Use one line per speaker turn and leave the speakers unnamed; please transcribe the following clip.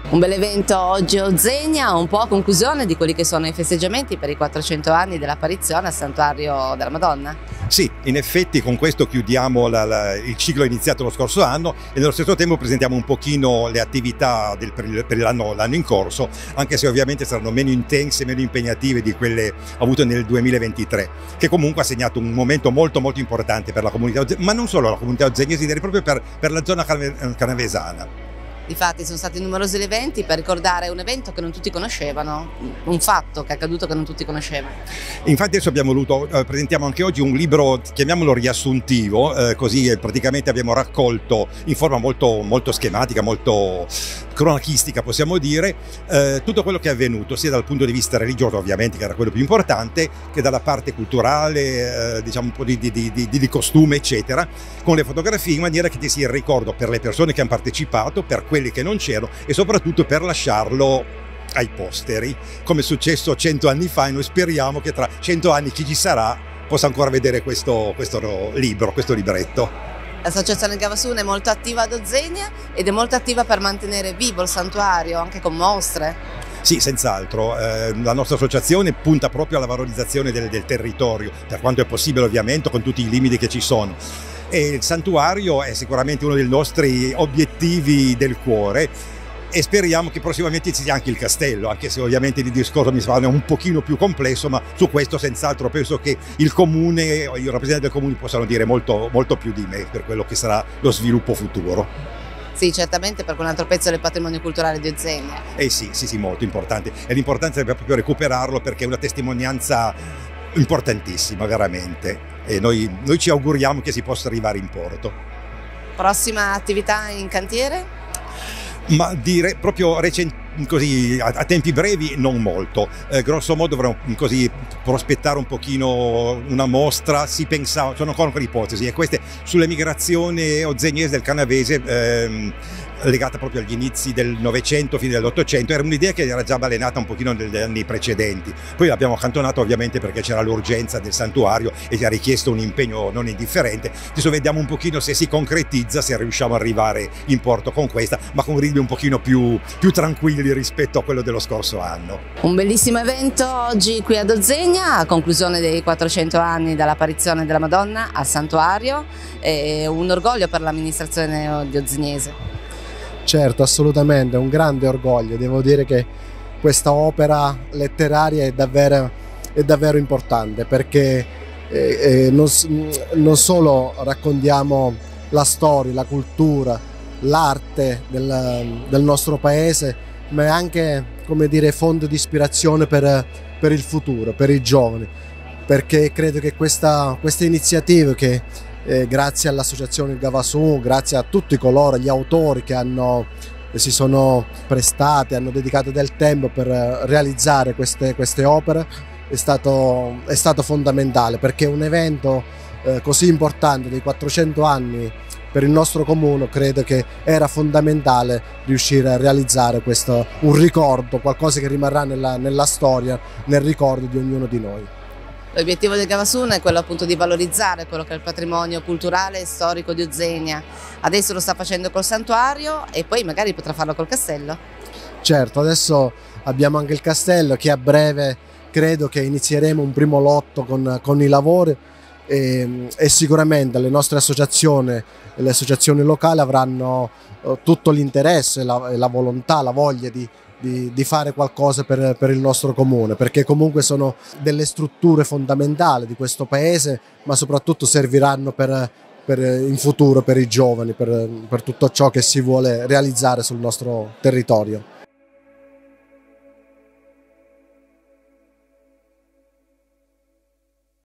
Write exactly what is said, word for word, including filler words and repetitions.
Un bel evento oggi a Ozzegna, un po' a conclusione di quelli che sono i festeggiamenti per i quattrocento anni dell'apparizione al Santuario della Madonna.
Sì, in effetti con questo chiudiamo la, la, il ciclo iniziato lo scorso anno e nello stesso tempo presentiamo un pochino le attività del, per l'anno in corso, anche se ovviamente saranno meno intense, meno impegnative di quelle avute nel duemilaventitré, che comunque ha segnato un momento molto molto importante per la comunità, ma non solo la comunità ozzegnese, direi proprio per, per la zona canavesana.
Difatti sono stati numerosi gli eventi per ricordare un evento che non tutti conoscevano, un fatto che è accaduto che non tutti conoscevano.
Infatti adesso abbiamo voluto, eh, presentiamo anche oggi un libro, chiamiamolo riassuntivo, eh, così eh, praticamente abbiamo raccolto in forma molto, molto schematica, molto cronachistica possiamo dire, eh, tutto quello che è avvenuto, sia dal punto di vista religioso ovviamente, che era quello più importante, che dalla parte culturale, eh, diciamo un po' di, di, di, di, di costume eccetera, con le fotografie in maniera che ti sia il ricordo per le persone che hanno partecipato, per quelli che non c'erano e soprattutto per lasciarlo ai posteri, come è successo cento anni fa, e noi speriamo che tra cento anni chi ci sarà possa ancora vedere questo, questo libro, questo libretto.
L'associazione Gavasun è molto attiva ad Ozzegna ed è molto attiva per mantenere vivo il santuario, anche con mostre.
Sì, senz'altro. Eh, la nostra associazione punta proprio alla valorizzazione del, del territorio, per quanto è possibile ovviamente, con tutti i limiti che ci sono. E il santuario è sicuramente uno dei nostri obiettivi del cuore e speriamo che prossimamente ci sia anche il castello, anche se ovviamente il discorso mi sembra un pochino più complesso, ma su questo senz'altro penso che il comune, i rappresentanti del comune possano dire molto, molto più di me per quello che sarà lo sviluppo futuro.
Sì, certamente, perché un altro pezzo del patrimonio culturale di Ozzegna.
Eh sì, sì, sì, molto importante. E l'importanza è proprio recuperarlo perché è una testimonianza importantissima, veramente. E noi, noi ci auguriamo che si possa arrivare in porto.
Prossima attività in cantiere?
Ma dire proprio recente, così a, a tempi brevi non molto, eh, grosso modo dovremmo così prospettare un pochino una mostra, si pensava, sono ancora ipotesi, e queste sull'emigrazione ozzegnese del canavese, ehm, legata proprio agli inizi del Novecento, fine dell'Ottocento, era un'idea che era già balenata un pochino negli anni precedenti, poi l'abbiamo accantonata ovviamente perché c'era l'urgenza del santuario e ci ha richiesto un impegno non indifferente. Adesso vediamo un pochino se si concretizza, se riusciamo ad arrivare in porto con questa, ma con ritmi un pochino più, più tranquilli rispetto a quello dello scorso anno.
Un bellissimo evento oggi qui ad Ozzegna, a conclusione dei quattrocento anni dall'apparizione della Madonna al santuario, e un orgoglio per l'amministrazione di Ozzegnese.
Certo, assolutamente, un grande orgoglio. Devo dire che questa opera letteraria è davvero, è davvero importante perché eh, eh, non, non solo raccontiamo la storia, la cultura, l'arte del, del nostro paese, ma è anche, come dire, fonte di ispirazione per, per il futuro, per i giovani, perché credo che questa, queste iniziative che Eh, grazie all'associazione Gavasun, grazie a tutti coloro, gli autori che hanno, eh, si sono prestati, hanno dedicato del tempo per eh, realizzare queste, queste opere, è stato, è stato fondamentale, perché un evento eh, così importante dei quattrocento anni per il nostro comune credo che era fondamentale riuscire a realizzare questo, un ricordo, qualcosa che rimarrà nella, nella storia, nel ricordo di ognuno di noi.
L'obiettivo del Gavasun è quello appunto di valorizzare quello che è il patrimonio culturale e storico di Ozzegna. Adesso lo sta facendo col santuario e poi magari potrà farlo col castello.
Certo, adesso abbiamo anche il castello che a breve credo che inizieremo un primo lotto con, con i lavori e, e sicuramente le nostre associazioni, le associazioni locali avranno uh, tutto l'interesse, la, la volontà, la voglia di Di, di fare qualcosa per, per il nostro comune, perché comunque sono delle strutture fondamentali di questo paese, ma soprattutto serviranno per, per in futuro per i giovani, per, per tutto ciò che si vuole realizzare sul nostro territorio.